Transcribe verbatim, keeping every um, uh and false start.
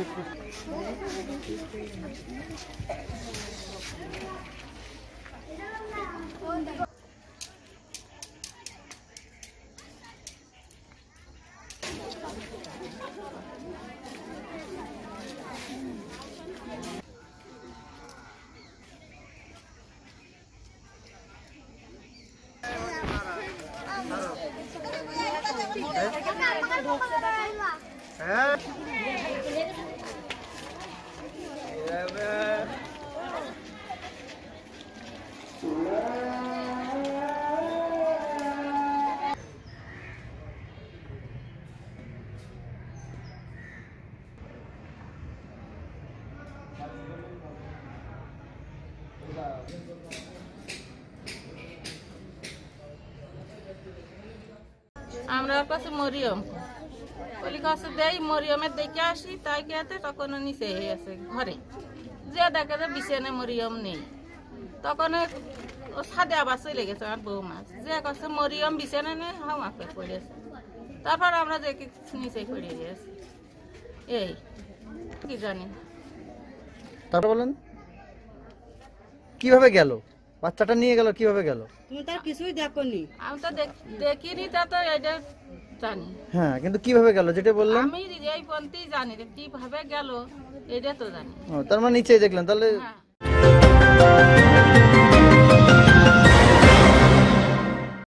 আমরা কাছে মরিয়ম বলি কাছে দেই মরিয়মের দেখে আসি তাই খেতে তখন নিচে আছে ঘরে যে দেখে যে বিছানে মরিয়ম নেই তখন ও ছাদে আবার চলে গেছে আমার বউ মাছ যে কাছে মরিয়ম বিছানে নেই হামাকে পড়েছে তারপর আমরা দেখি নিচে পড়ে গেছি এই কি জানি। তারপর বলেন কিভাবে গেল বাচ্চাটা নিয়ে গেল কিভাবে গেল? তুমি তার কিছুই দেখোনি? আমি তো দেখিনি তা তো এটা জানি। হ্যাঁ কিন্তু কিভাবে গেল যেটা বললাম আমি এই পন্থী জানি কিভাবে গেল এটা তো জানি। ও তার মানে নিচেই দেখলেন তাহলে। হ্যাঁ।